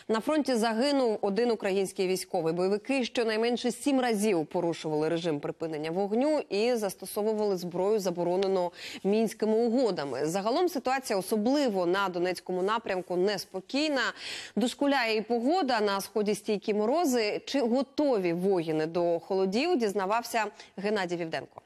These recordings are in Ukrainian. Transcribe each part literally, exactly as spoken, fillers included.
На фронті загинув один український військовий. Бойовики щонайменше сім разів порушували режим припинення вогню і застосовували зброю, заборонену Мінськими угодами. Загалом ситуація, особливо на Донецькому напрямку, неспокійна. Дошкуляє і погода, на сході стійкі морози. Чи готові воїни до холодів, дізнавався Геннадій Вівденко.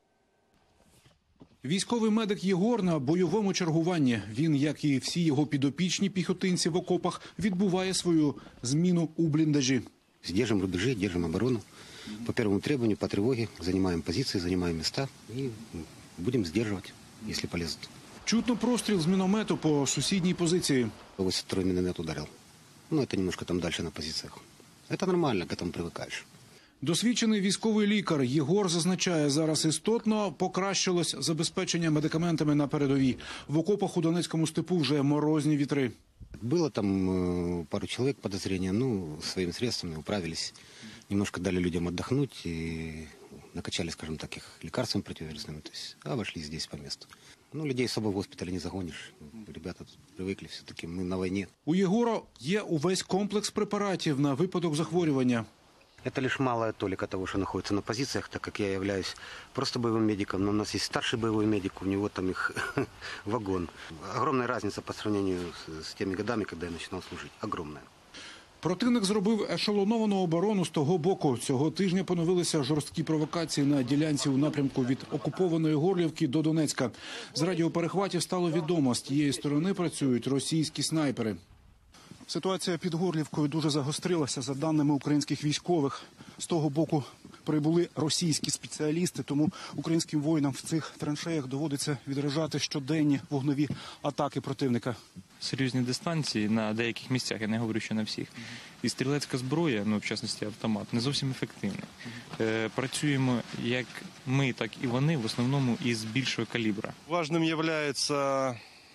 Військовий медик Єгор на бойовому чергуванні. Він, як і всі його підопічні піхотинці в окопах, відбуває свою зміну у бліндажі. Держим рубежи, держим оборону. По первому требованию, по тревоге, занимаем позиции, занимаем места и будем сдерживать, если полезут. Чутно простріл з міномету по сусідній позиції. восемьдесят второй миномет ударил. Ну, это немножко там дальше на позициях. Это нормально, к этому привыкаешь. Досвідчений військовий лікар Єгор зазначає, зараз істотно покращилось забезпечення медикаментами на передовій. В окопах у Донецькому степу вже морозні вітри. Было там э, пару человек подозрения, ну, своими средствами управились. Немножко дали людям отдохнуть и накачали, скажем так, их лекарствами противовирусными, то есть обошли здесь по месту. Ну, людей особо в госпитале не загонишь. Ребята тут привыкли, все-таки мы на войне. У Єгора є увесь комплекс препаратів на випадок захворювання. Это лишь малая толика того, что находится на позициях, так как я являюсь просто боевым медиком, но у нас есть старший боевой медик, у него там их вагон. Огромная разница по сравнению с, с теми годами, когда я начинал служить. Огромная. Противник зробив ешелоновану оборону з того боку. Цього тижня поновилися жорсткі провокації на ділянці у напрямку від окупованої Горлівки до Донецька. З радіоперехватів стало відомо, з тієї сторони працюють російські снайпери. Ситуація під Горлівкою дуже загострилася, за даними українських військових. З того боку прибули російські спеціалісти, тому українським воїнам в цих траншеях доводиться відражати щоденні вогневі атаки противника. Серйозні дистанції на деяких місцях, я не говорю, що на всіх. І стрілецька зброя, ну в частності автомат, не зовсім ефективна. Е, працюємо як ми, так і вони, в основному із більшого калібра. Важним є, в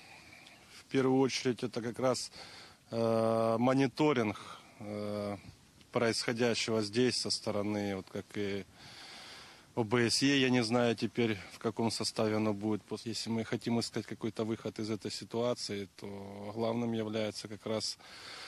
першу чергу, це якраз мониторинг э, происходящего здесь со стороны, вот как и ОБСЕ, я не знаю теперь, в каком составе оно будет. Если мы хотим искать какой-то выход из этой ситуации, то главным является как раз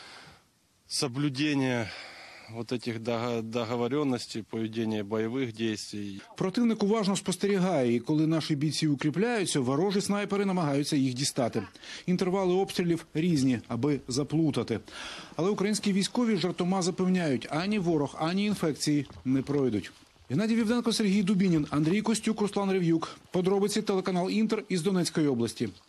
соблюдение вот этих договоренностей, поведение бойових дій. Противник уважно спостерігає, і коли наші бійці укріпляються, ворожі снайпери намагаються їх дістати. Інтервали обстрілів різні, аби заплутати. Але українські військові жартома запевняють, ані ворог, ані інфекції не пройдуть. Геннадій Вівденко, Сергій Дубінін, Андрій Костюк, Руслан Рев'юк. Подробиці телеканал «Інтер» із Донецької області.